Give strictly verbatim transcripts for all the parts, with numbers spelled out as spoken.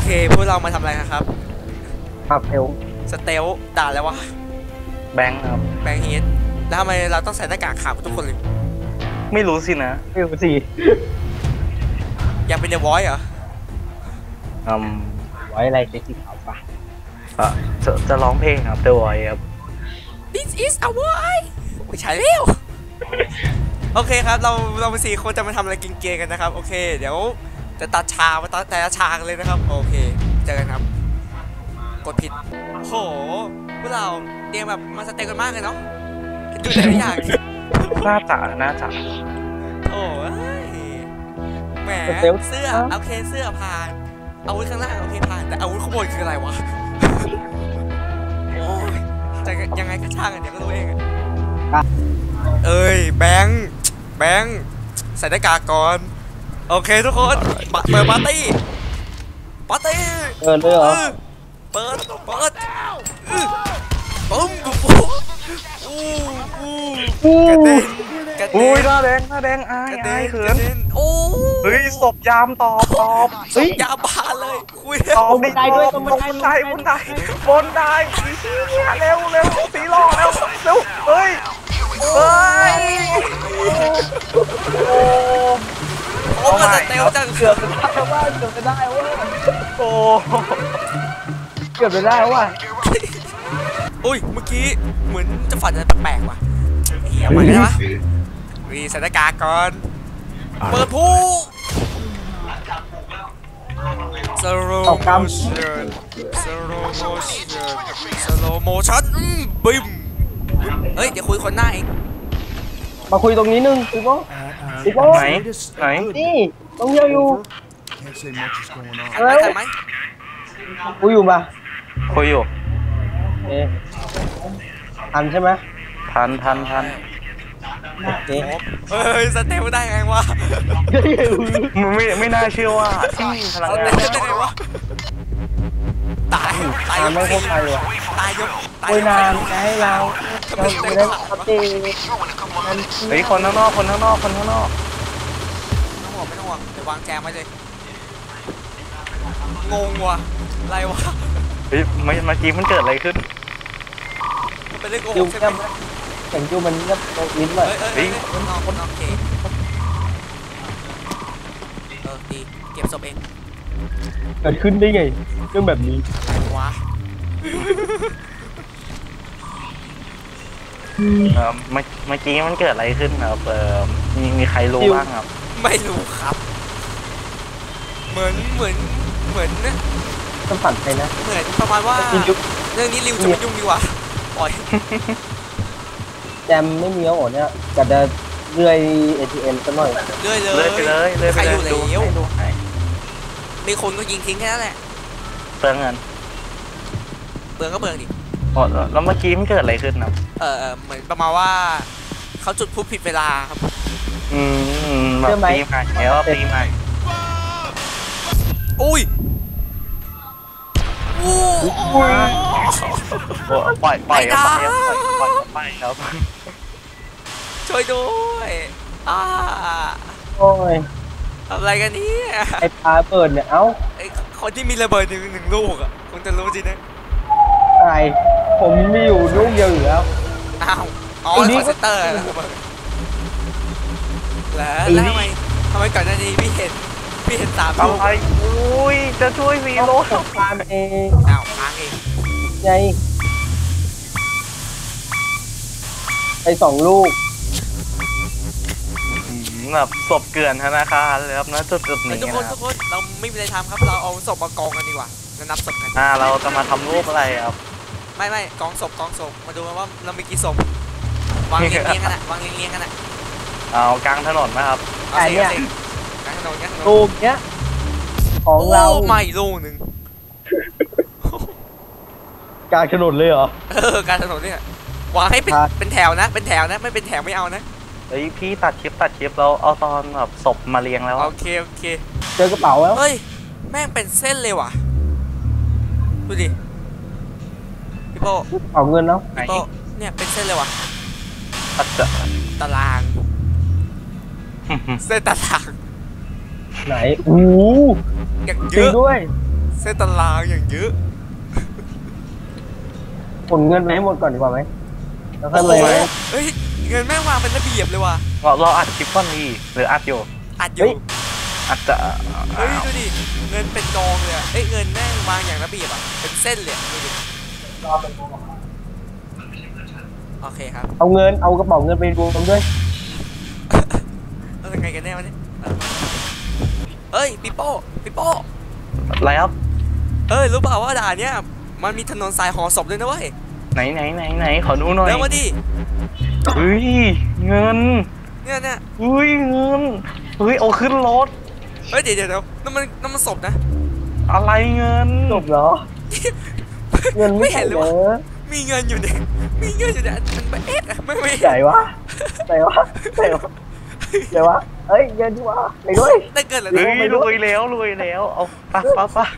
พวกเรามาทำอะไรครับครับเอลสเตลด่าแล้ววะแบงค์ครับแบงค์เฮดแล้วทำไมเราต้องใส่หน้ากากขาวทุกคนเลยไม่รู้สินะไม่รู้สิอยากเป็นเดอะวอยซ์เหรออืมไว้อะไรเซ็กซี่ขาวปะอ่ะจะจะร้องเพลงครับ The Voice ครับ This is a voice ไม่ใช่แล้วโอเคครับเราเราเป็นสี่คนจะมาทำอะไรกินเกย์กันนะครับโอเคเดี๋ยวจะตัดฉากมาตัดแต่ละฉากเลยนะครับโอเคเจอกันครับกดผิดโหพวกเราเตรียมแบบมาสเต็กกันมากเลยเนาะดูแต่ละอย่างน่าจะน่าจะโอ้ยแหมเสื้อโอเคเสื้อผ่านอาวุธข้างล่างโอเคผ่านแต่อาวุธข้างบนคืออะไรวะโอ้ยจะยังไงก็ช่างกันเดี๋ยวก็รู้เองเอ้ยแบงค์แบงค์ใส่หน้ากากก่อนโอเคทุกคนเปิดปาร์ตี้ปาร์ตี้เปิดเลยเหรอเปิดเปิดปุ้มปุ๊บปุ๊บอู้อู้กระเด็นกระเด็นอุ้ยหน้าแดงหน้าแดงอายอายเขินโอ้เฮ้ยศพยามตอบตอบศพยามบานเลยคุยตอบไม่ได้ด้วยตรงบนได้บนได้บนได้เร็วเร็วสีหล่อเร็วเร็วเฮ้ยเฮ้ยโอ้โอ้มันจะเตลจังเกือบจะได้ว่าเกือบจะได้ว่าโอ้เกือบจะได้ว่าอุ้ยเมื่อกี้เหมือนจะฝันอะไรแปลกๆว่ะเฮียมาแล้ววะวีสถานการณ์ก่อนเปิดผู้สโลโมชั่นสโลโมชั่นสโลโมชั่นบิมเฮ้ยเดี๋ยวคุยคนหน้าเองมาคุยตรงนี้นึงพี่โก้พี่โก้ไหนไหนนี่ต้องเยอะอยู่อะไรทันไหมคุยอยู่ปะคุยอยู่เอ๊ะทันใช่ไหมทันทันทันโอเคเฮ้ยสเตลได้ไงวะไม่ไม่น่าเชื่อว่าที่พลังงานได้ไงวะตายตายไม่เข้าใจวะตายยกตายนานจะให้เราเราไม่ได้ปกติเฮ้ยคนข้างนอกคนข้างนอกคนข้างนอกไม่ต้องห่วงไม่ต้องห่วงเดี๋ยววางแจมไว้เลยงงว่ะอะไรวะเฮ้ยเมื่อกี้มันเกิดอะไรขึ้นมันเป็นเรื่องโกหกใช่ไหมเสียงจูมันเงียบลิ้นเลยเฮ้ยคนนอกคนนอกโอเคเออดีเก็บศพเองเกิดขึ้นได้ไงเรื่องแบบนี้ว้าเออเมื่อเมื่อกี้มันเกิดอะไรขึ้นครับเออมีมีใครรู้บ้างครับไม่รู้ครับเหมือนเหมือนเหมือนนะต้องฝันไปนะเหมือนประมาณว่าเรื่องนี้ริวจะไม่ยุ่งดีกว่าปล่อยแจมไม่มีแล้วเหรอเนี่ยจะจะเลื่อย เอ ที เอ็ม สักหน่อยเลื่อยเลยเลื่อยไปเลยเลื่อยไปเลยดูมีคนก็ยิงทิ้งแค่นั้นแหละเปลืองเงินเปลืองก็เปลืองดิอ๋อแล้วเมื่อกี้มันเกิดอะไรขึ้นครับเออเหมือนประมาณว่าเขาจุดพลุผิดเวลาครับอืมแบบปีใหม่แล้วปีใหม่อุ้ยโอ้ปล่อยปล่อยปล่อยปล่อยไปครับช่วยด้วยอ่าโอ้ยทำอะไรกันนี่ไอ้ปลาเปิดเนี่ยเอ้าไอ้คนที่มีระเบิดหนึ่งหนึ่งลูกอ่ะคงจะรู้จริงนะอะไรผมมีอยู่ลูกเดียวอยู่แล้วอ้าวอ๋อคอนเซนเตอร์แล้วแล้วทำไมทำไมก่อนหน้านี้พี่เห็นพี่เห็นสามลูกอะไรอุ้ยจะช่วยวีโร่ปาเองอ้าวพังเองไงไปสองลูกแบบศพเกลื่อนธนาคารเลยครับนะจุดจุดนี้ทุกคนทุกคนเราไม่มีอะไรทำครับเราเอาศพมากองกันดีกว่าแล้วนับศพกันอ่าเราจะมาทำรูปอะไรครับไม่ไม่กองศพกองศพมาดูว่าเรามีกี่ศพวางเรียงเรียงกันอะวางเรียงเรียงกันอะเอากลางถนนนะครับไอ้เนี่ยกลางถนนกลางถนนลูกเนี้ยของเราไม่ลูกหนึ่งกลางถนนเลยเหรอเออกลางถนนเนี่ยวางให้เป็นเป็นแถวนะเป็นแถวนะไม่เป็นแถวไม่เอานะเฮ้ยพี่ตัดคลิปตัดคลิปเราเอาตอนแบบศพมาเรียงแล้วโอเคโอเคเจอกระเป๋าแล้วเฮ้ยแม่งเป็นเส้นเลยว่ะดูดิพี่โป้เอาเงินแล้วพี่โป้เนี่ยเป็นเส้นเลยว่ะตัดตารางเส้นตารางไหนโอ้ยเยอะด้วยเส้นตารางอย่างเยอะผลเงินไปให้หมดก่อนดีกว่าไหมแล้วค่อยโอ้ไปโหเฮ้ยเงินแม่งวางเป็นระเบียบเลยว่ะเราเราอัดคลิปก่อนดีหรืออัดอยู่อัดอยู่อัดจะเฮ้ยดูดิเงินเป็นกองเลยอะเอ้ยเงินแม่งวางอย่างระเบียบอะเป็นเส้นเลยอะดูดิโอเคครับเอาเงินเอากระเป๋าเงินไปรวมด้วยแล้วยังไงกันแน่วะเนี่ยเอ้ยปิโป้ปิโป้อะไรครับเอ้ยรู้เปล่าว่าด่านเนี้ยมันมีถนนสายหอศพด้วยนะเว้ยไหนไหนไหนไหนขอดูหน่อยแล้วมาดิเฮ้ยเงินเนี่ยเนี่ยเฮ้ยเงินเฮ้ยเอาขึ้นรถเฮ้ยเดี๋ยวเดี๋ยวเดี๋ยวนั่นมันนั่นมันศพนะอะไรเงินจบเหรอ เงินไม่ไม่เห็เห็นนเลเลยว่ะยมีเงินอยู่เนี่ยมีเงินอยู่เนี่ยมันไปเอ๊ะไม่ไม่ใหญ่วะไหนวะไหนวะไหนวะเฮ้ยเงินดีวะไหนด้วยได้เกินแล้วเฮ้นะยรวยแล้วรวยแล้วเอาปะปะปะ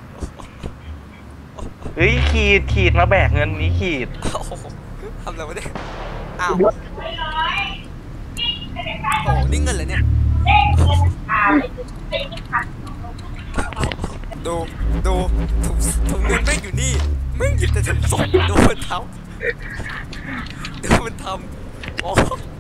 เฮ้ยขีดขีดมาแบกเงินนี้ขีดโอ้โหทำอะไรวะเนี่ยอ้าวโอ้โหนี่เงินเหรอเนี่ยดูดูถุงถุงเงินแม่งอยู่นี่แม่งหยิบแต่ถุงศพดูมันทำดูมันทำโอ้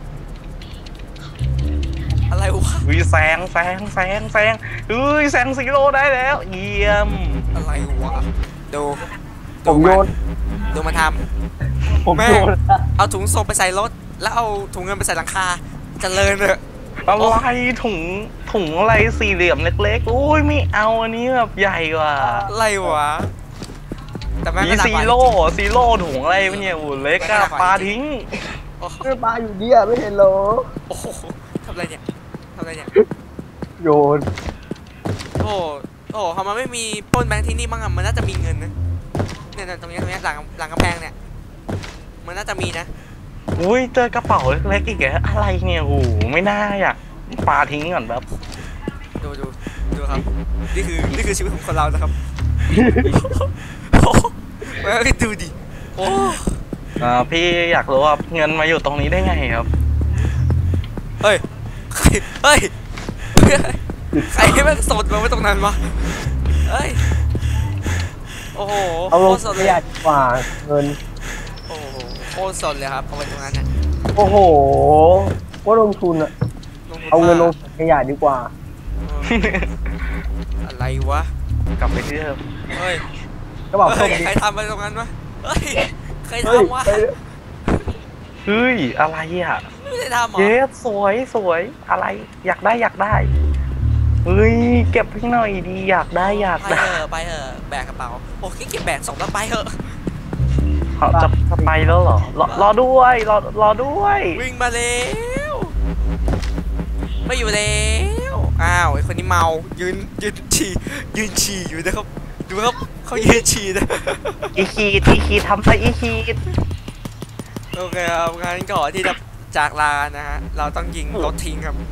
อะไรวะวิแซงแซงแซงแซงเฮ้ยแซงซีโร่ได้แล้วเยี่ยมอะไรวะดูผดูมโยมันนดูมันทผมำแม่โยงนเอาถุงศพไปใส่รถแล้วเอาถุงเงินไปใส่หลังคาเจริญเลยอะไรถุงถุงอะไรสี่เหลี่ยมเล็กๆโอ้ยไม่เอาอันนี้แบบใหญ่กว่าอะไรวะแต่แม่งมีก็หนักซีกว่าโร่ซีโร่ถุงอะไรวะเนี่ยโอ้เล็กอะปลาทิ้งโอ้โหเออปลาอยู่เนี่ยไม่เห็นเหรอโอ้โหทำอะไรเนี่ยทำอะไรเนี่ยโยนโอ้โหโอ้โหทำไมไม่มีปล้นแบงค์ที่นี่บ้างอะมันน่าจะมีเงินนะเนี่ยเนี่ยตรงนี้ตรงนี้หลังหลังกำแพงเนี่ยมันน่าจะมีนะอุ้ยเจอกระเป๋าเล็กๆอีกแล้วอะไรเนี่ยโอ้ไม่น่าอยากปลาทิ้งก่อนแบบดูดูดูครับนี่คือนี่คือชีวิตของคนเรานะครับโอ้โหแม่งดูดิโอ้อ่าพี่อยากรู้ว่าเงินมาอยู่ตรงนี้ได้ไงครับเฮ้ยใครเฮ้ยใครให้แม่งสดมาไว้ตรงนั้นวะเฮ้ยโอ้โหเอาลงโคตรสดขเลยยะดีกว่าเงินโอ้โหโคตรสดเลยครับเอาไว้ตรงนั้นเนี่ยโอ้โหว่าลงทุนอะลงทุนเอาเงินลงมากขยะดีกว่าเอออะไรวะกลับไปที่เดิมเฮ้ยก็บอกเฮ้ส่ยงดิใครทำไปตรงนั้นวะเฮ้ยใครเฮ้ยทำวะไปเฮ้ยอะไรอ่ะไม่ได้ทำเหรอเย้สวยสวยอะไรอยากได้อยากได้เฮ้ยเก็บให้หน่อยดีอยากได้อยากไปได้เถอะไปเถอะแบกกระเป๋าโอ้ขี้เกียจแบกสองแล้วไปเถอะเขาจะจะไปแล้วเหรอรอรอด้วยรอรอด้วยวิ่งมาแล้วไม่อยู่แล้วอ้าวไอคนนี้เมายืนยืนฉี่ยืนฉี่อยู่นะครับดูครับเขายืนฉี่นะอีขีดอีขีดทำไปอีขีดโอเคครับงั้นก่อนที่จะจากลานะฮะเราต้องยิงรถทิ้งครับ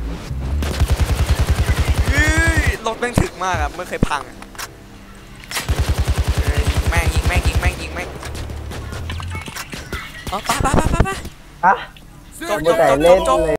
เฮ้ยรถแม่งถึกมากอะไม่เคยพังอะเอ้ยยิงแม่งยิงแม่งยิงแม่งยิงแม่งเอาไปไปไปไปไปฮะจบจเมื่อบ แต่จบเล่นจบเลย